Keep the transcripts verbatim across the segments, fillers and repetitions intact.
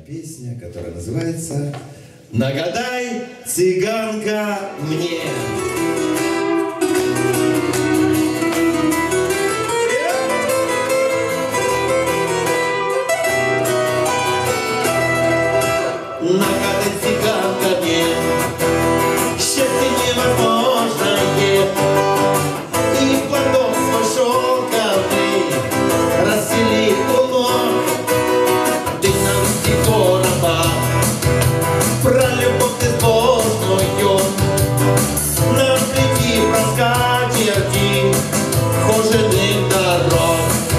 Песня, которая называется «Нагадай, цыганка, мне». Нагадай, цыганка, мне счастье невозможное, и платок свой шелковый расстели у ног. Ты нам стихороба про любовь безбожную, на плети проскатерти хоженых дорог.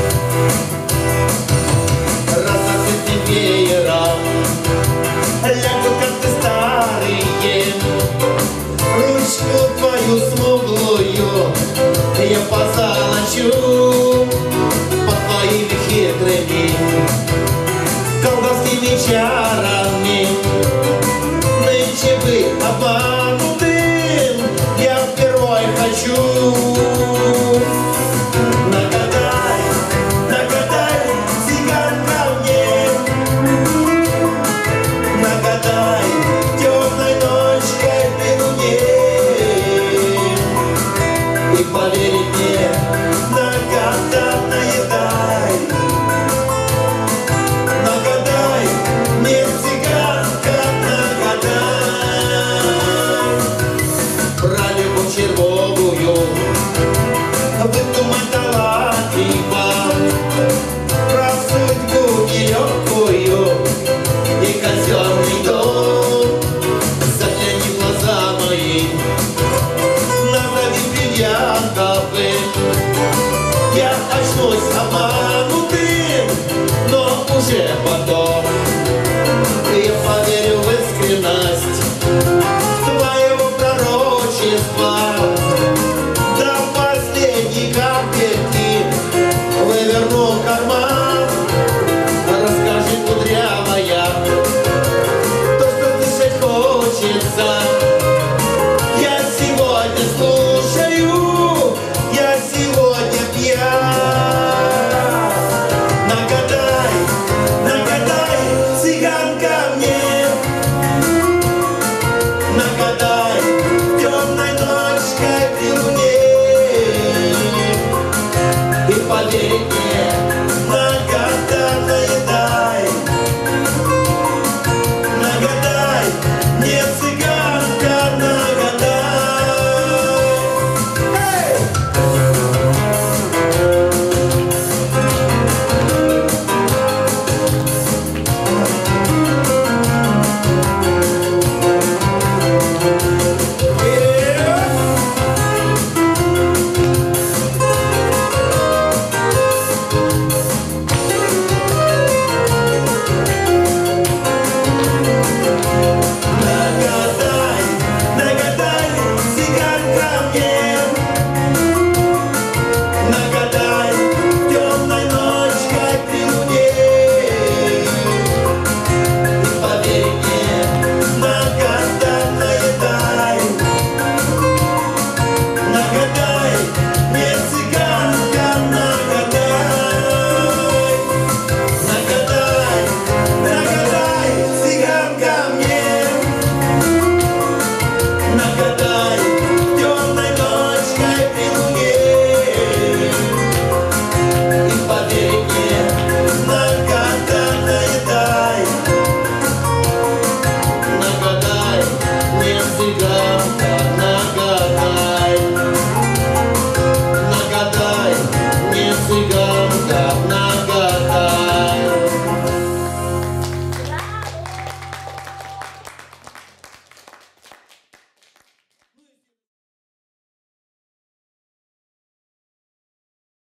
Разноцветным веером лягут карты старые, ручку твою смуглую я позолочу под твоими хитрыми колдовскими чарами. Нынче вы обманутым я впервой хочу. Нагадай, нагадай, цыганка, мне, нагадай темной ночкой при луне, и поверить мне многократно дай. Нагадай, мне, цыганка, нагадай про любовь червовую, выдумать талантливо, про судьбу нелегкую и казенный дом. Загляни в глаза мои, назови бриллиантовым